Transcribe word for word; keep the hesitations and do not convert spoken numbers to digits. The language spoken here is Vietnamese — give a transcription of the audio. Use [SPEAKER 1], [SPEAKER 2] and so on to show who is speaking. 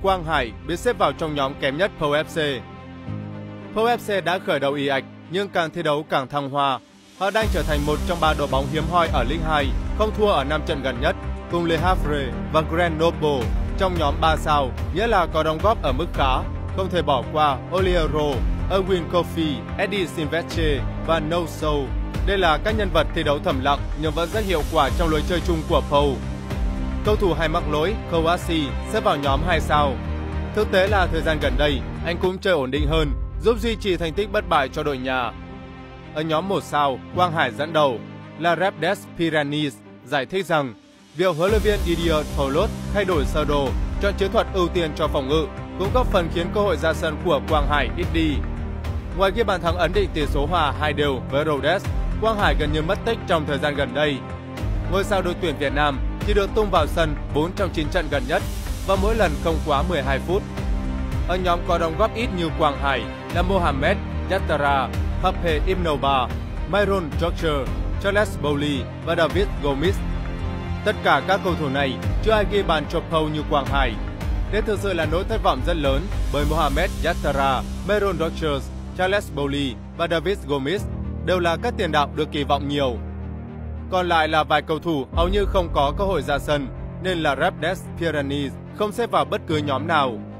[SPEAKER 1] Quang Hải bị xếp vào trong nhóm kém nhất Pau ép xê. Pau ép xê đã khởi đầu ì ạch nhưng càng thi đấu càng thăng hoa. Họ đang trở thành một trong ba đội bóng hiếm hoi ở League hai, không thua ở năm trận gần nhất, cùng Le Havre và Grenoble trong nhóm ba sao, nghĩa là có đóng góp ở mức khá. Không thể bỏ qua Oliero, Erwin Kofi, Eddie Silvestre và No Show. Đây là các nhân vật thi đấu thầm lặng nhưng vẫn rất hiệu quả trong lối chơi chung của Pau. Cầu thủ hay mắc lỗi Kouassi xếp vào nhóm hai sao. Thực tế là thời gian gần đây, anh cũng chơi ổn định hơn, giúp duy trì thành tích bất bại cho đội nhà. Ở nhóm một sao, Quang Hải dẫn đầu. La Rep des Pyrenees giải thích rằng việc huấn luyện viên Didier Thoulouse thay đổi sơ đồ, chọn chiến thuật ưu tiên cho phòng ngự cũng góp phần khiến cơ hội ra sân của Quang Hải ít đi. Ngoài ghi bàn thắng ấn định tỷ số hòa hai đều với Rodez, Quang Hải gần như mất tích trong thời gian gần đây. Ngôi sao đội tuyển Việt Nam chỉ được tung vào sân bốn trong chín trận gần nhất và mỗi lần không quá mười hai phút. Ở nhóm có đóng góp ít như Quang Hải là Mohamed Yattara, Pape Ibnoba, Myron George, Charles Bowley và David Gomis. Tất cả các cầu thủ này chưa ai ghi bàn cho Pau như Quang Hải. Đây thực sự là nỗi thất vọng rất lớn bởi Mohamed Yattara, Myron Rodgers, Charles Bowley và David Gomis đều là các tiền đạo được kỳ vọng nhiều. Còn lại là vài cầu thủ hầu như không có cơ hội ra sân nên là Rep des Pyrenees không xếp vào bất cứ nhóm nào.